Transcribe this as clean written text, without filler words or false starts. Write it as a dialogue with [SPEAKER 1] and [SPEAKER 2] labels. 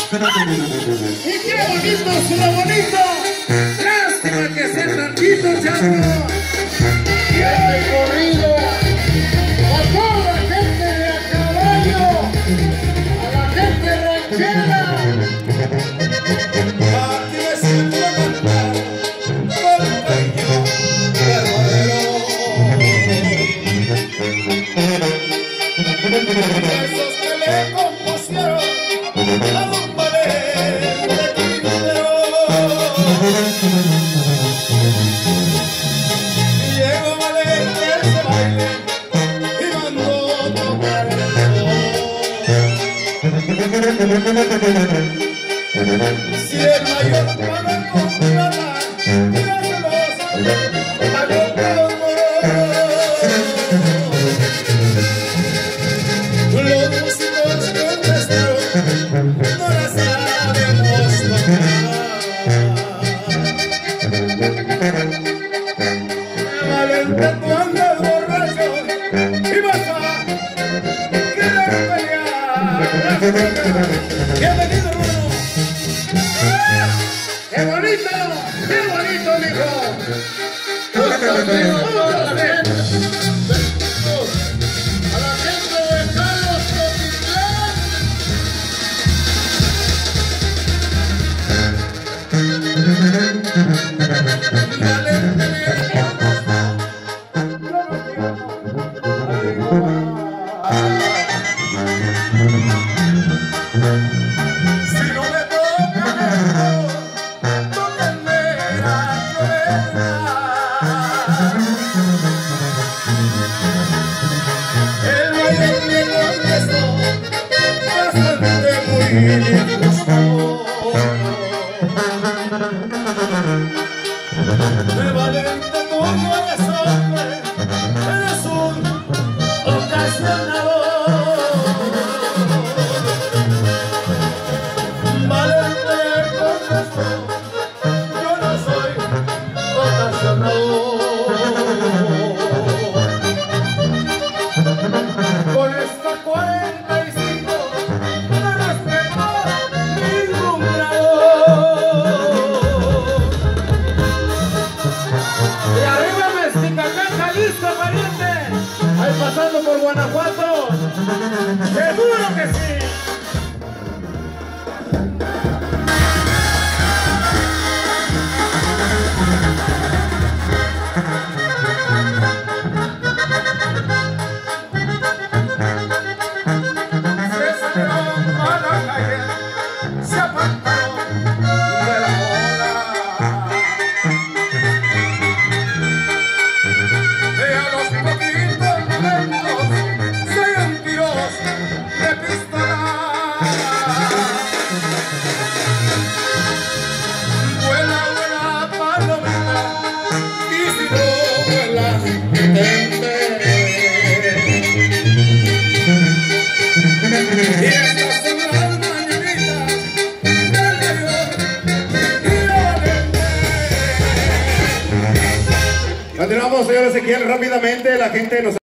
[SPEAKER 1] Y qué bonito, suena bonito. Lástima que sea tantito, chango. Y este corrido a toda la gente de a caballo, a la gente ranchera.
[SPEAKER 2] Aquí me siento a cantar con cariño verdadero. Esos que le compusieron a don Valente Quintero. Y llegó Valente a ese baile y mandó tocar el son. Si el mayor para comprar, míraselos, pagó cada uno. Los músicos contestaron, no la sabemos tocar. Valente, tú andas borracho y vas a querer pelear. Bienvenido, hermano.
[SPEAKER 1] ¡Qué bonito! ¡Qué bonito, mijo!
[SPEAKER 2] A la gente de Carlos Cotitlán. Valente mi hermano. Si no me tocan tóquenme la cabeza. El baile me contestó bastante muy disgusto. De Valente tu corazón, eres un ocasionador. Valente contestó, yo no soy ocasionador. Con esta 45 no respeto ningún grado.
[SPEAKER 1] Y arriba Mexicacán, Jalisco, pariente. Ahí pasando por Guanajuato. ¡Seguro que sí!
[SPEAKER 2] Se salieron a la calle, se apartaron de la bola. Y a los poquitos momentos se oyen tiros de pistola. Vuela, vuela palomita, y si no vuela, detente. Y estas son las mañanitas del mayor y Valente.
[SPEAKER 1] Continuamos, señor Ezequiel, rápidamente. La gente nos